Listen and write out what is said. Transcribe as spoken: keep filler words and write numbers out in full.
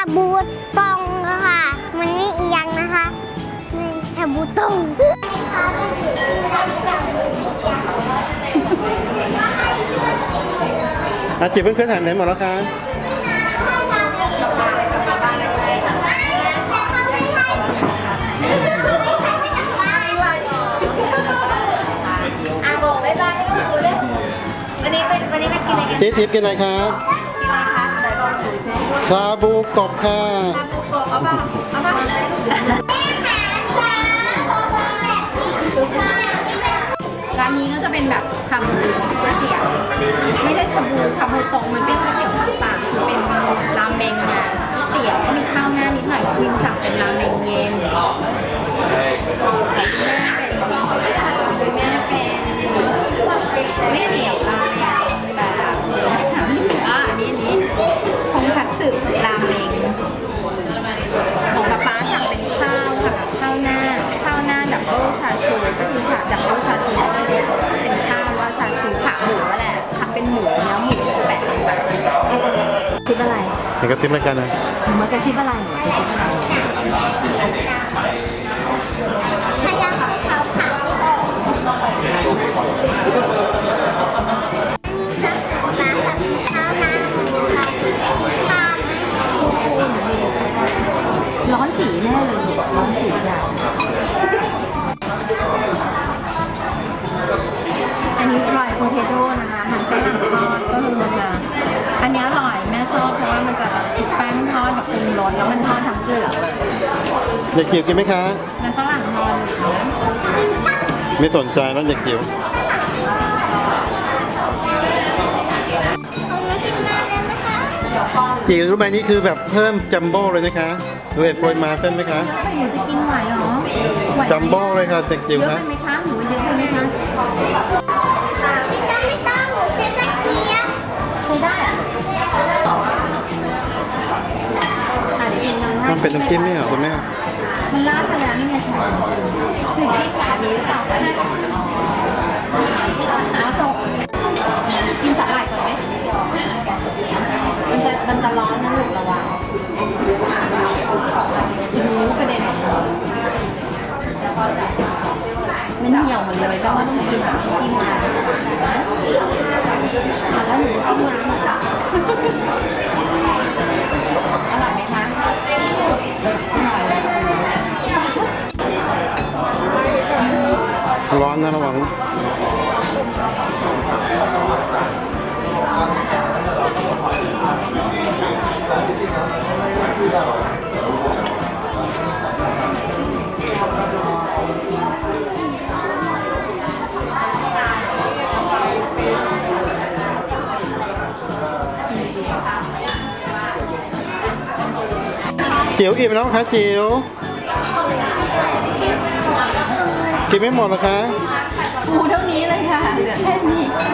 บูตองค่ะมันไม่เอียงนะคะนี่ชาบูตองอาจีเพื่อนๆหายไหนหมดแล้วคะวันนี้เป็นวันนี้เป็นกินอะไรกันเจ๊ทิพย์กินอะไรครับชาบูกบค่ะเอาป่ะเอาป่ะร้านนี้ก็จะเป็นแบบชาบูก๋วยเตี๋ยวไม่ใช่ชาบูชาบูตรงมันเป็นก๋วยเตี๋ยวต่างๆคือเป็นราเมงเนี่ยก๋วยเตี๋ยวก็มีข้าวหน้านิดหน่อยครีมสั่งเป็นราเมงเย็นแม่เป็นแม่เป็นไม่เหนียวราเมงแต่ถามว่าอันนี้อันนี้คงผัดสึราเมงของป๊าป๊าสั่งเป็นข้าวค่ะข้าวหน้าข้าวหน้าดับเบิลชาชูก็คือชาดับเบิลชาชูเป็นข้าวว่าชาชูขาหมูแหละทำเป็นหมูเนื้อหมูแปะลงไปซิปอะไรเห็นกระซิบอะไรกันนะมันกระซิบอะไรกระซิบอะไรพยายามเขาเขาค่ะร้อนจีแน่เลยร้อนจีอย่างอันนี้ฟรายโพเทโต้นะคะหั่นฝรั่งทอดก็คือมันจะอันนี้อร่อยแม่ชอบเพราะว่ามันจะแบบแป้งทอดแบบปรุงรสแล้วมันทอดทั้งเปลือกเลยเด็กจิ๋วกินไหมคะมันฝรั่งทอดนะไม่สนใจแล้วเด็กจิ๋วจิ๋วรู้ไหมนี่คือแบบเพิ่มจัมโบ้เลยนะคะดูเห็นโปรยมาเส้นไหมคะหนูจะกินไหวเหรอจัมโบ้เลยค่ะเด็กจิ๋วคะเยอะไหมคะหนูเยอะไหมคะไม่ต้องไม่ต้องใช้ตะเกียบใช้ได้มันเป็นน้ำจิ้มนี่เหรอคุณแม่มันราดไปแล้วนี่ไงใช่คือที่ขาดีหรือเปล่าเอาส่งกินสาหร่ายก่อนไหมมันจะมันจะร้อนนะลูกระวังรู้ประเด็นมันเหี่ยวหมดเลยก็ว่าต้องกินแบบจิ้มน้ำแล้วหนูจิ้มน้ำอร่อยไหมคะร้อนนะระวังจิ๋วอิ่มแล้วคะจิ๋วกินไม่หมดหรอคะฟูเท่านี้เลยค่ะเหลือแค่นี้